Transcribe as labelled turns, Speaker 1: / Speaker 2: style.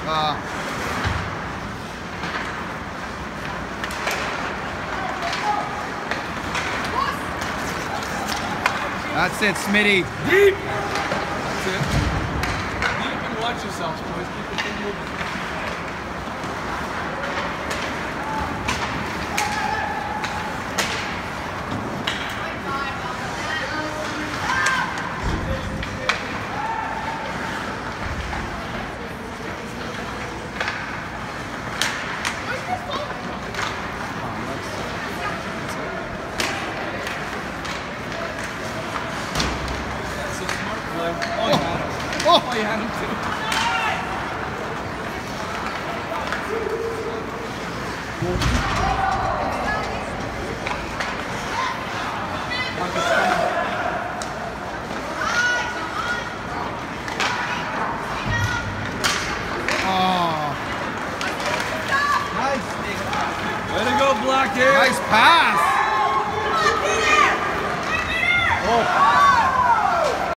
Speaker 1: That's it, Smitty.
Speaker 2: Deep! That's it. Deep and watch yourselves, boys. Keep the thing moving. Oh, you had him too.
Speaker 1: Oh. Nice.
Speaker 2: Way to go, Blocky.
Speaker 1: Nice pass.